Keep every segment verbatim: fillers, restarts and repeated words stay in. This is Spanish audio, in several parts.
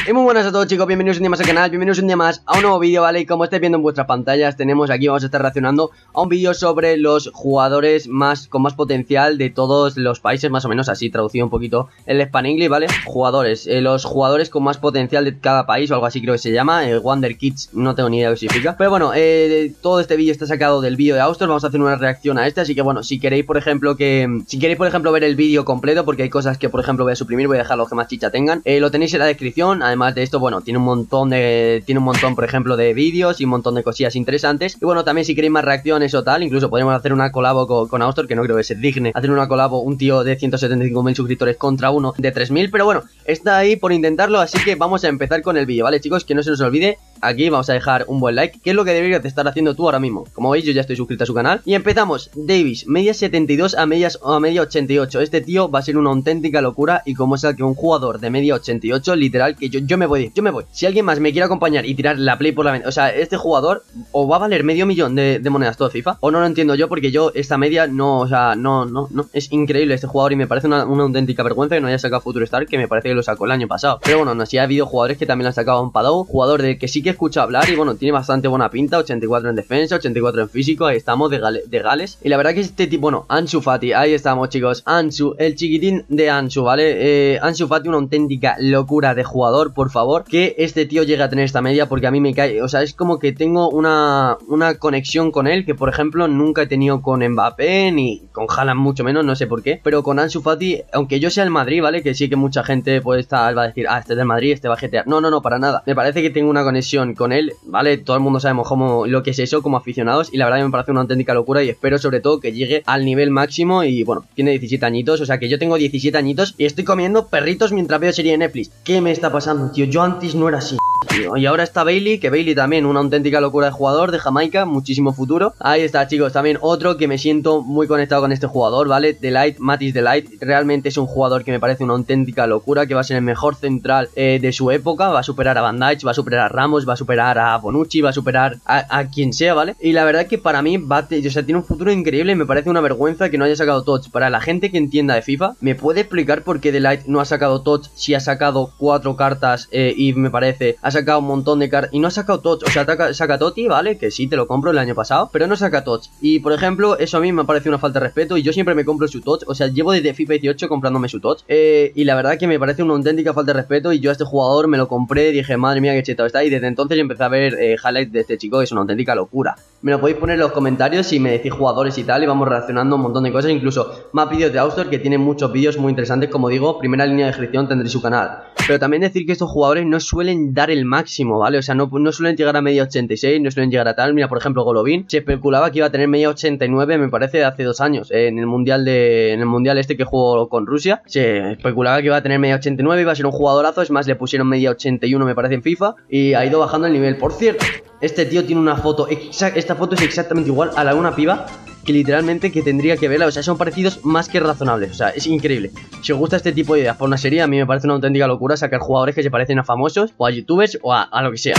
Y muy buenas a todos, chicos, bienvenidos un día más al canal, bienvenidos un día más a un nuevo vídeo, ¿vale? Y como estáis viendo en vuestras pantallas, tenemos aquí, vamos a estar reaccionando a un vídeo sobre los jugadores más con más potencial de todos los países, más o menos así, traducido un poquito el Span English, ¿vale? Jugadores, eh, los jugadores con más potencial de cada país o algo así creo que se llama, eh, Wonder Kids, no tengo ni idea de qué significa. Pero bueno, eh, todo este vídeo está sacado del vídeo de Austor, vamos a hacer una reacción a este, así que bueno, si queréis, por ejemplo, que... Si queréis, por ejemplo, ver el vídeo completo, porque hay cosas que, por ejemplo, voy a suprimir, voy a dejar los que más chicha tengan, eh, lo tenéis en la descripción. Además de esto, bueno, tiene un montón de... Tiene un montón, por ejemplo, de vídeos y un montón de cosillas interesantes. Y bueno, también si queréis más reacciones o tal, incluso podríamos hacer una colabo con, con Austor, que no creo que se digne hacer una colabo, un tío de ciento setenta y cinco mil suscriptores contra uno de tres mil. Pero bueno, está ahí por intentarlo, así que vamos a empezar con el vídeo, ¿vale, chicos? Que no se nos olvide, aquí vamos a dejar un buen like, que es lo que deberías de estar haciendo tú ahora mismo. Como veis, yo ya estoy suscrito a su canal. Y empezamos. Davis, media setenta y dos a, medias, a media ochenta y ocho. Este tío va a ser una auténtica locura. Y como es el que un jugador de media ochenta y ocho, literal, que yo, yo me voy, yo me voy. Si alguien más me quiere acompañar y tirar la play por la ventana, o sea, este jugador o va a valer medio millón de, de monedas todo FIFA, o no lo entiendo yo, porque yo esta media no, o sea, no, no, no. Es increíble este jugador y me parece una, una auténtica vergüenza que no haya sacado Future Star, que me parece que lo sacó el año pasado. Pero bueno, no sé, si ha habido jugadores que también lo han sacado a un Padou, jugador del que sí que escucho hablar y bueno, tiene bastante buena pinta, ochenta y cuatro en defensa, ochenta y cuatro en físico, ahí estamos, de, Gale, de Gales. Y la verdad que este tipo, bueno, Ansu Fati, ahí estamos, chicos, Ansu, el chiquitín de Ansu, ¿vale? Eh, Ansu Fati, una auténtica locura de jugador, por favor, que este tío llegue a tener esta media, porque a mí me cae, o sea, es como que tengo una, una conexión con él que, por ejemplo, nunca he tenido con Mbappé, ni con Haaland mucho menos, no sé por qué, pero con Ansu Fati, aunque yo sea el Madrid, ¿vale? Que sí que mucha gente pues está, va a decir, ah, este es del Madrid, este va a jetear, no, no, no, para nada, me parece que tengo una conexión con él, ¿vale? Todo el mundo sabemos cómo, lo que es eso como aficionados, y la verdad que me parece una auténtica locura y espero sobre todo que llegue al nivel máximo. Y bueno, tiene diecisiete añitos, o sea que yo tengo diecisiete añitos y estoy comiendo perritos mientras veo serie de Netflix. ¿Qué me está pasando, tío? Yo antes no era así, tío. Y ahora está Bailey, que Bailey también una auténtica locura de jugador de Jamaica, muchísimo futuro. Ahí está, chicos, también otro que me siento muy conectado con este jugador, ¿vale? Delight, Matisse Delight, realmente es un jugador que me parece una auténtica locura, que va a ser el mejor central eh, de su época, va a superar a Van Dijk, va a superar a Ramos, va a superar a Bonucci, va a superar a, a quien sea, ¿vale? Y la verdad que para mí va, o sea, tiene un futuro increíble y me parece una vergüenza que no haya sacado touch. Para la gente que entienda de FIFA, ¿me puede explicar por qué Delight no ha sacado touch si ha sacado cuatro cartas eh, y me parece, ha sacado un montón de cartas y no ha sacado touch? O sea, saca, saca Totti, ¿vale? Que sí, te lo compro el año pasado, pero no saca touch. Y por ejemplo, eso a mí me parece una falta de respeto y yo siempre me compro su touch. O sea, llevo desde FIFA dieciocho comprándome su touch eh, y la verdad que me parece una auténtica falta de respeto. Y yo a este jugador me lo compré, dije, madre mía, qué chetado está. Y desde entonces empecé a ver eh, highlights de este chico, que es una auténtica locura. Me lo podéis poner en los comentarios si me decís jugadores y tal, y vamos reaccionando a un montón de cosas. Incluso más vídeos de Austor, que tienen muchos vídeos muy interesantes. Como digo, primera línea de descripción tendréis su canal. Pero también decir que estos jugadores no suelen dar el máximo, ¿vale? O sea, no, no suelen llegar a media ochenta y seis, no suelen llegar a tal. Mira, por ejemplo, Golovin, se especulaba que iba a tener media ochenta y nueve, me parece, hace dos años, eh, en el mundial de en el mundial este que jugó con Rusia. Se especulaba que iba a tener media ochenta y nueve, iba a ser un jugadorazo. Es más, le pusieron media ochenta y uno, me parece, en FIFA, y ha ido bajando el nivel. Por cierto, este tío tiene una foto, esta foto es exactamente igual a la de una piba que literalmente que tendría que verla. O sea, son parecidos más que razonables. O sea, es increíble. Si os gusta este tipo de ideas por una serie, a mí me parece una auténtica locura sacar jugadores que se parecen a famosos o a youtubers o a, a lo que sea.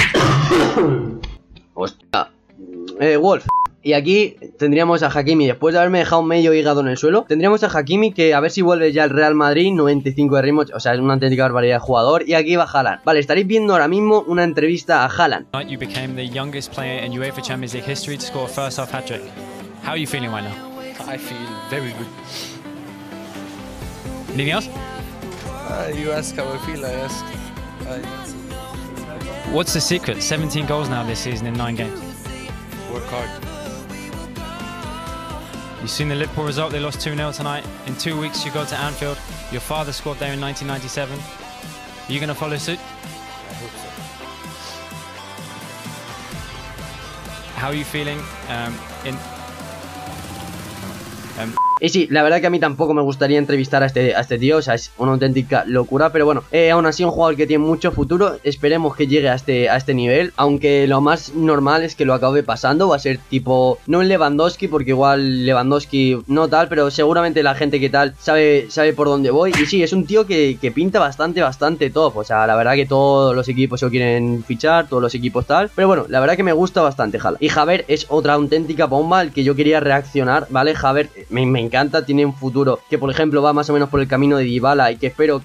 Hostia. Eh, Wolf. Y aquí tendríamos a Hakimi, después de haberme dejado medio hígado en el suelo, tendríamos a Hakimi, que a ver si vuelve ya el Real Madrid, noventa y cinco de ritmo, o sea, es una auténtica barbaridad de jugador. Y aquí va Haaland. Vale, estaréis viendo ahora mismo una entrevista a Haaland. You became the youngest player in UEFA Champions League history to score a first half hat-trick. How are you feeling right now? I feel very good. Anything else? Uh, you ask how I feel, I ask. I... What's the secret? seventeen goals now this season in nine games. Work hard. You've seen the Liverpool result, they lost two nil tonight. In two weeks you go to Anfield. Your father scored there in nineteen ninety-seven. Are you going to follow suit? I hope so. How are you feeling um, in... Um, Y sí, la verdad que a mí tampoco me gustaría entrevistar a este, a este tío, o sea, es una auténtica locura. Pero bueno, eh, aún así un jugador que tiene mucho futuro. Esperemos que llegue a este, a este nivel, aunque lo más normal es que lo acabe pasando. Va a ser tipo, no un Lewandowski, porque igual Lewandowski no tal, pero seguramente la gente que tal sabe, sabe por dónde voy. Y sí, es un tío que, que pinta bastante, bastante top. O sea, la verdad que todos los equipos se lo quieren fichar, todos los equipos tal. Pero bueno, la verdad que me gusta bastante Haaland. Y Havertz es otra auténtica bomba al que yo quería reaccionar, ¿vale? Havertz me, me encanta, tiene un futuro que por ejemplo va más o menos por el camino de Dybala y que espero que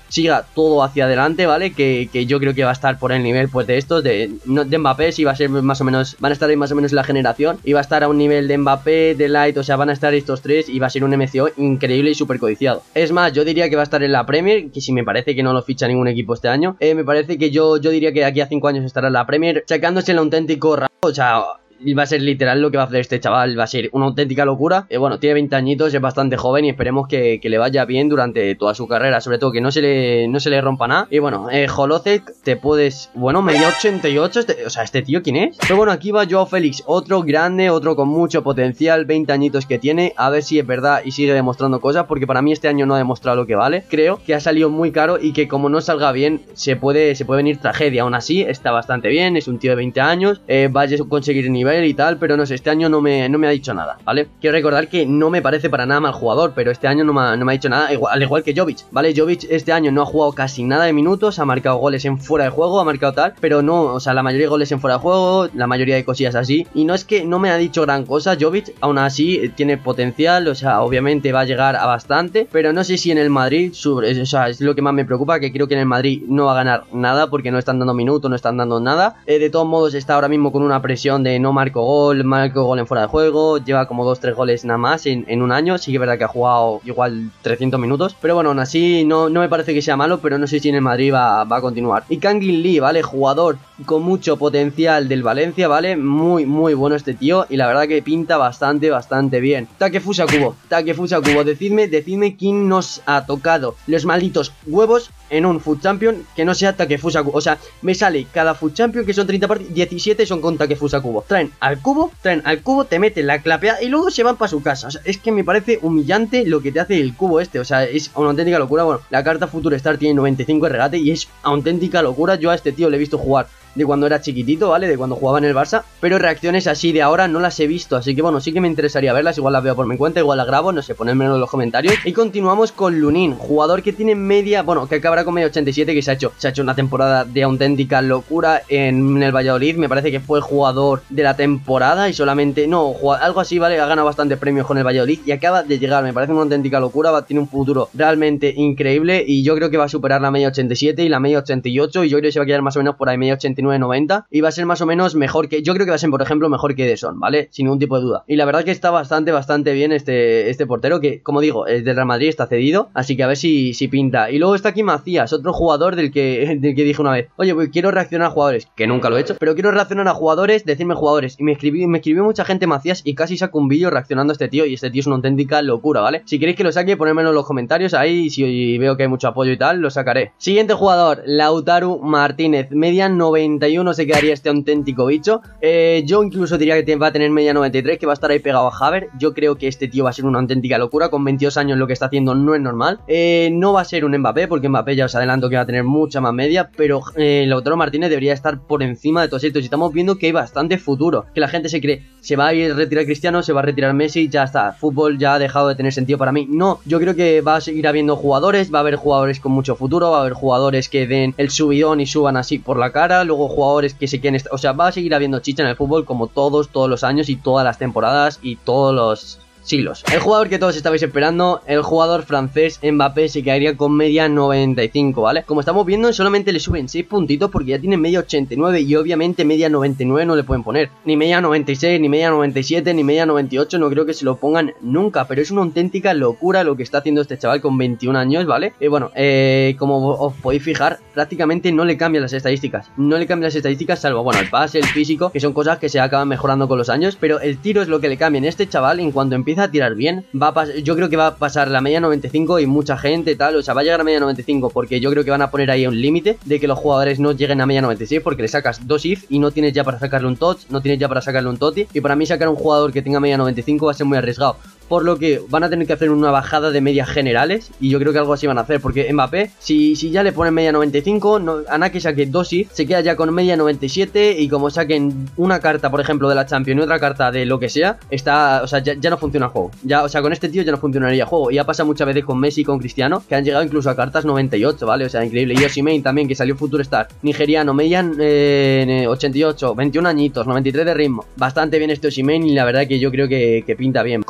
siga todo hacia adelante, ¿vale? Que, que yo creo que va a estar por el nivel pues de estos, de, no, de Mbappé, si va a ser más o menos, van a estar ahí más o menos en la generación, y va a estar a un nivel de Mbappé, de Light, o sea, van a estar estos tres y va a ser un M C O increíble y súper codiciado. Es más, yo diría que va a estar en la Premier, que si me parece que no lo ficha ningún equipo este año, eh, me parece que yo, yo diría que de aquí a cinco años estará en la Premier, sacándose el auténtico rabo, o sea... va a ser literal lo que va a hacer este chaval, va a ser una auténtica locura. Eh, bueno, tiene veinte añitos, es bastante joven y esperemos que, que le vaya bien durante toda su carrera, sobre todo que no se le, no se le rompa nada. Y bueno, eh, Holocek, te puedes... Bueno, media ochenta y ocho, este, o sea, ¿este tío quién es? Pero bueno, aquí va Joao Félix, otro grande, otro con mucho potencial, veinte añitos que tiene, a ver si es verdad y sigue demostrando cosas, porque para mí este año no ha demostrado lo que vale. Creo que ha salido muy caro y que como no salga bien, se puede, se puede venir tragedia. Aún así, está bastante bien, es un tío de veinte años, eh, vaya a conseguir nivel y tal, pero no sé, este año no me, no me ha dicho nada, ¿vale? Quiero recordar que no me parece para nada mal jugador, pero este año no me ha, no me ha dicho nada, igual, al igual que Jovic, ¿vale? Jovic este año no ha jugado casi nada de minutos, ha marcado goles en fuera de juego, ha marcado tal, pero no, o sea, la mayoría de goles en fuera de juego, la mayoría de cosillas así, y no es que no me ha dicho gran cosa Jovic, aún así tiene potencial, o sea, obviamente va a llegar a bastante, pero no sé si en el Madrid, sobre, o sea, es lo que más me preocupa, que creo que en el Madrid no va a ganar nada, porque no están dando minutos, no están dando nada, eh, de todos modos está ahora mismo con una presión de no marco gol, marco gol en fuera de juego, lleva como dos tres goles nada más en, en un año, sí que es verdad que ha jugado igual trescientos minutos, pero bueno, aún así no, no me parece que sea malo, pero no sé si en el Madrid va, va a continuar. Y Kangin Lee, ¿vale? Jugador con mucho potencial del Valencia, ¿vale? Muy, muy bueno este tío, y la verdad que pinta bastante, bastante bien. Takefusa Kubo, Takefusa Kubo, decidme, decidme quién nos ha tocado los malditos huevos en un Food Champion que no sea Takefusa Kubo. O sea, me sale cada Food Champion que son treinta partidas, diecisiete son con Takefusa Kubo. Traen al cubo, traen al cubo, te meten la clapeada y luego se van para su casa. O sea, es que me parece humillante lo que te hace el cubo este. O sea, es una auténtica locura. Bueno, la carta Future Star tiene noventa y cinco de regate y es auténtica locura. Yo a este tío le he visto jugar de cuando era chiquitito, ¿vale? De cuando jugaba en el Barça, pero reacciones así de ahora no las he visto, así que bueno, sí que me interesaría verlas, igual las veo por mi cuenta, igual las grabo, no sé, ponedmelo en los comentarios. Y continuamos con Lunin, jugador que tiene media, bueno, que acabará con media ochenta y siete, que se ha hecho, se ha hecho una temporada de auténtica locura en el Valladolid, me parece que fue el jugador de la temporada y solamente, no, algo así, ¿vale? Ha ganado bastantes premios con el Valladolid y acaba de llegar, me parece una auténtica locura, va, tiene un futuro realmente increíble y yo creo que va a superar la media ochenta y siete y la media ochenta y ocho y yo creo que se va a quedar más o menos por ahí media ochenta y nueve noventa y va a ser más o menos mejor que, yo creo que va a ser por ejemplo mejor que Ederson, ¿vale? Sin ningún tipo de duda. Y la verdad que está bastante, bastante bien este, este portero que, como digo, es del Real Madrid, está cedido, así que a ver si, si pinta. Y luego está aquí Macías, otro jugador del que, del que dije una vez, oye, pues quiero reaccionar a jugadores, que nunca lo he hecho, pero quiero reaccionar a jugadores, decirme jugadores, y me escribí, me escribió mucha gente Macías y casi saco un vídeo reaccionando a este tío y este tío es una auténtica locura, ¿vale? Si queréis que lo saque, ponérmelo en los comentarios ahí, si veo que hay mucho apoyo y tal, lo sacaré. Siguiente jugador, Lautaro Martínez, media noventa y uno se quedaría este auténtico bicho. Eh, yo incluso diría que va a tener media noventa y tres, que va a estar ahí pegado a Havertz. Yo creo que este tío va a ser una auténtica locura. Con veintidós años lo que está haciendo no es normal. Eh, no va a ser un Mbappé, porque Mbappé ya os adelanto que va a tener mucha más media, pero eh, Lautaro Martínez debería estar por encima de todos estos. Y estamos viendo que hay bastante futuro. Que la gente se cree, se va a ir a retirar Cristiano, se va a retirar Messi, ya está. Fútbol ya ha dejado de tener sentido para mí. No, yo creo que va a seguir habiendo jugadores, va a haber jugadores con mucho futuro, va a haber jugadores que den el subidón y suban así por la cara, luego jugadores que se quieren, o sea, va a seguir habiendo chicha en el fútbol como todos, todos los años y todas las temporadas y todos los siglos. El jugador que todos estabais esperando, el jugador francés Mbappé, se quedaría con media noventa y cinco, ¿vale? Como estamos viendo, solamente le suben seis puntitos porque ya tiene media ochenta y nueve y obviamente media noventa y nueve no le pueden poner. Ni media noventa y seis, ni media noventa y siete, ni media noventa y ocho, no creo que se lo pongan nunca, pero es una auténtica locura lo que está haciendo este chaval con veintiún años, ¿vale? Y bueno, eh, como os podéis fijar, prácticamente no le cambian las estadísticas. No le cambian las estadísticas salvo, bueno, el pase, el físico, que son cosas que se acaban mejorando con los años, pero el tiro es lo que le cambian. Este chaval, en cuanto empieza a tirar bien, va a yo creo que va a pasar la media noventa y cinco y mucha gente tal, o sea, va a llegar a media noventa y cinco porque yo creo que van a poner ahí un límite de que los jugadores no lleguen a media noventa y seis porque le sacas dos if y no tienes ya para sacarle un touch, no tienes ya para sacarle un toti y para mí sacar un jugador que tenga media noventa y cinco va a ser muy arriesgado. Por lo que van a tener que hacer una bajada de medias generales y yo creo que algo así van a hacer porque Mbappé, si, si ya le ponen media noventa y cinco, no, a nada que saque dos if, se queda ya con media noventa y siete y como saquen una carta, por ejemplo, de la Champions y otra carta de lo que sea, está, o sea, ya, ya no funciona el juego. Ya, o sea, con este tío ya no funcionaría el juego. Y ha pasado muchas veces con Messi y con Cristiano, que han llegado incluso a cartas noventa y ocho, ¿vale? O sea, increíble. Y Osimhen también, que salió Future Star, nigeriano, media eh, ochenta y ocho, veintiún añitos, noventa y tres de ritmo. Bastante bien este Osimhen y la verdad que yo creo que, que pinta bien. Continuamos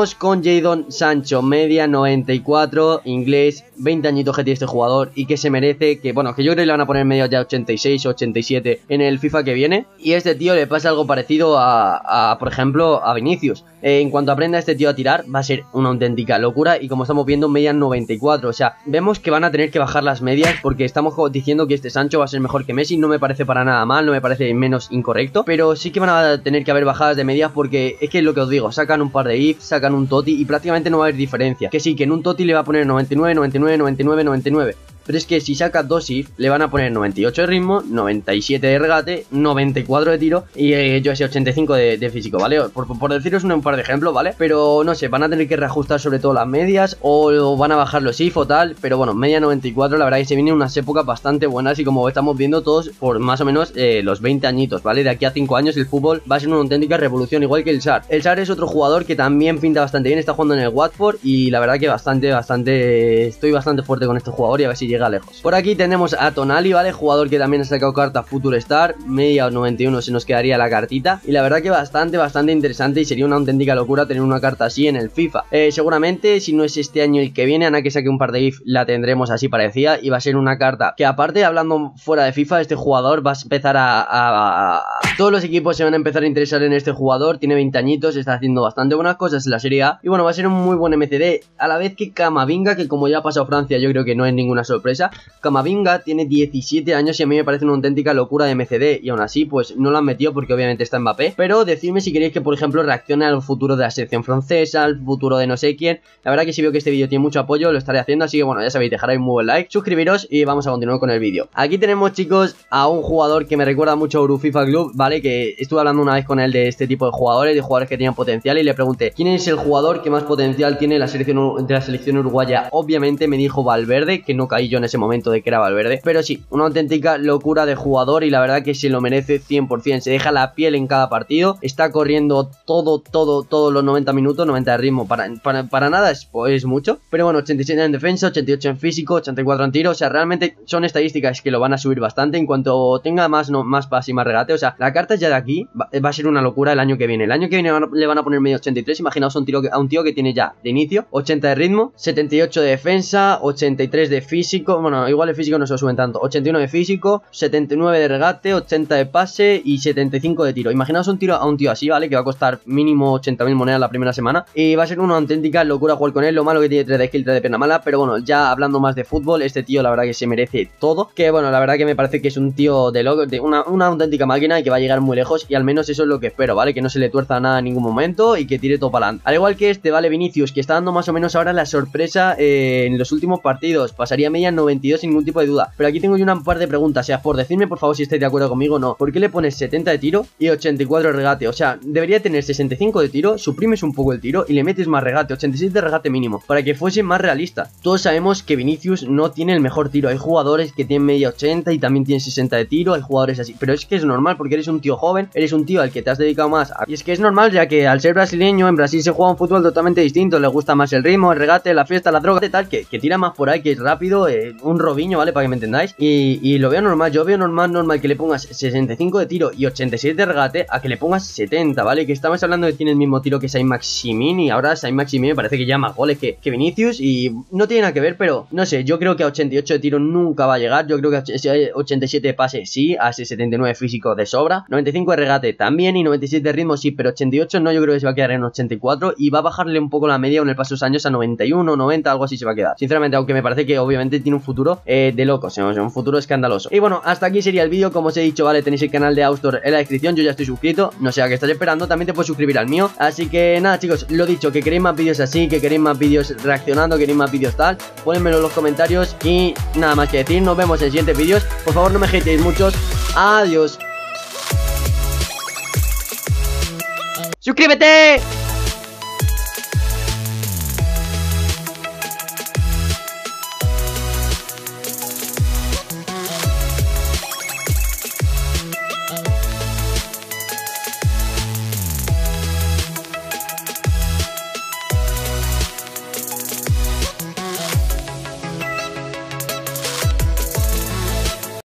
seguimos con Jadon Sancho, media noventa y cuatro, inglés, veinte añitos que tiene este jugador y que se merece, que bueno, que yo creo que le van a poner medio ya ochenta y seis o ochenta y siete en el FIFA que viene. Y a este tío le pasa algo parecido a, a por ejemplo, a Vinicius. Eh, en cuanto aprenda a este tío a tirar, va a ser una auténtica locura. Y como estamos viendo, media noventa y cuatro, o sea, vemos que van a tener que bajar las medias porque estamos diciendo que este Sancho va a ser mejor que Messi. No me parece para nada mal, no me parece menos incorrecto, pero sí que van a tener que haber bajadas de medias porque es que es lo que os digo, sacan un par de if, sacan un Totti y prácticamente no va a haber diferencia. Que sí, que en un Totti le va a poner noventa y nueve, noventa y nueve, noventa y nueve, noventa y nueve. Pero es que si saca dos if, le van a poner noventa y ocho de ritmo, noventa y siete de regate, noventa y cuatro de tiro y eh, yo sé, ochenta y cinco de, de físico, ¿vale? Por, por deciros un, un par de ejemplos, ¿vale? Pero no sé, van a tener que reajustar sobre todo las medias o, o van a bajar los if o tal. Pero bueno, media noventa y cuatro, la verdad que se vienen unas épocas bastante buenas y como estamos viendo todos por más o menos eh, los veinte añitos, ¿vale? De aquí a cinco años el fútbol va a ser una auténtica revolución, igual que el S A R. El S A R es otro jugador que también pinta bastante bien, está jugando en el Watford y la verdad que bastante, bastante... Estoy bastante fuerte con este jugador y a ver si llega lejos. Por aquí tenemos a Tonali, ¿vale? Jugador que también ha sacado carta Future Star, media noventa y uno se nos quedaría la cartita. Y la verdad que bastante, bastante interesante y sería una auténtica locura tener una carta así en el FIFA. Eh, seguramente, si no es este año el que viene, Ana que saque un par de if, la tendremos así parecida. Y va a ser una carta que aparte, hablando fuera de FIFA, este jugador va a empezar a, a, a... Todos los equipos se van a empezar a interesar en este jugador, tiene veinte añitos, está haciendo bastante buenas cosas en la Serie A. Y bueno, va a ser un muy buen M C D, a la vez que Camavinga, que como ya ha pasado Francia, yo creo que no es ninguna sorpresa. Camavinga tiene diecisiete años y a mí me parece una auténtica locura de M C D y aún así pues no lo han metido porque obviamente está Mbappé, pero decidme si queréis que por ejemplo reaccione al futuro de la selección francesa, al futuro de no sé quién. La verdad que si veo que este vídeo tiene mucho apoyo lo estaré haciendo, así que bueno, ya sabéis, dejaréis un buen like, suscribiros y vamos a continuar con el vídeo. Aquí tenemos, chicos, a un jugador que me recuerda mucho a Urufifa Club, ¿vale? Que estuve hablando una vez con él de este tipo de jugadores, de jugadores que tenían potencial y le pregunté ¿quién es el jugador que más potencial tiene la selección, de la selección uruguaya? Obviamente me dijo Valverde, que no caí yo en ese momento de que era Valverde, pero sí, una auténtica locura de jugador y la verdad que se lo merece cien por cien, se deja la piel en cada partido, está corriendo todo, todo, todos los noventa minutos, noventa de ritmo, para, para, para nada es, es mucho, pero bueno, ochenta y siete en defensa, ochenta y ocho en físico, ochenta y cuatro en tiro, o sea, realmente son estadísticas que lo van a subir bastante en cuanto tenga más, no, más pase y más regate, o sea, la carta ya de aquí va, va a ser una locura el año que viene, el año que viene van a, le van a poner medio ochenta y tres, imaginaos a un, tiro que, a un tío que tiene ya de inicio, ochenta de ritmo, setenta y ocho de defensa, ochenta y tres de físico, bueno, igual el físico no se lo suben tanto, ochenta y uno de físico, setenta y nueve de regate, ochenta de pase y setenta y cinco de tiro. Imaginaos un tiro a un tío así, ¿vale? Que va a costar mínimo ochenta mil monedas la primera semana y va a ser una auténtica locura jugar con él. Lo malo que tiene tres de skill, tres de pierna mala, pero bueno, ya hablando más de fútbol, este tío la verdad que se merece todo, que bueno, la verdad que me parece que es un tío de, loco, de una, una auténtica máquina y que va a llegar muy lejos y al menos eso es lo que espero, ¿vale? Que no se le tuerza nada en ningún momento y que tire todo para adelante. Al igual que este, ¿vale? Vinicius, que está dando más o menos ahora la sorpresa eh, en los últimos partidos, pasaría media noventa y dos sin ningún tipo de duda, pero aquí tengo yo una par de preguntas, o sea, por decirme por favor si estáis de acuerdo conmigo o no. ¿Por qué le pones setenta de tiro y ochenta y cuatro de regate? O sea, debería tener sesenta y cinco de tiro, suprimes un poco el tiro y le metes más regate, ochenta y seis de regate mínimo, para que fuese más realista. Todos sabemos que Vinicius no tiene el mejor tiro, hay jugadores que tienen media ochenta y también tienen sesenta de tiro, hay jugadores así, pero es que es normal porque eres un tío joven, eres un tío al que te has dedicado más a... y es que es normal ya que al ser brasileño en Brasil se juega un fútbol totalmente distinto, le gusta más el ritmo, el regate, la fiesta, la droga, tal, que, que tira más por ahí, que es rápido, eh, un Robinho, ¿vale? Para que me entendáis, y, y lo veo normal, yo veo normal, normal que le pongas sesenta y cinco de tiro y ochenta y siete de regate a que le pongas setenta, ¿vale? Que estamos hablando de que tiene el mismo tiro que Saint-Maximin y ahora Saint-Maximin me parece que ya más goles que, que Vinicius y no tiene nada que ver, pero no sé, yo creo que a ochenta y ocho de tiro nunca va a llegar, yo creo que a ochenta y siete de pase sí, a ese setenta y nueve físico de sobra, noventa y cinco de regate también y noventa y siete de ritmo sí, pero ochenta y ocho no, yo creo que se va a quedar en ochenta y cuatro y va a bajarle un poco la media con el paso de los años a noventa y uno, noventa, algo así se va a quedar, sinceramente, aunque me parece que obviamente tiene un futuro eh, de locos, o sea, un futuro escandaloso. Y bueno, hasta aquí sería el vídeo, como os he dicho, vale, tenéis el canal de Austor en la descripción, yo ya estoy suscrito, no sé a qué estás esperando, también te puedes suscribir al mío, así que nada, chicos, lo dicho, que queréis más vídeos así, que queréis más vídeos reaccionando, queréis más vídeos tal, ponedmelo en los comentarios y nada más que decir, nos vemos en siguientes vídeos, por favor no me hateéis muchos, adiós. ¡Suscríbete!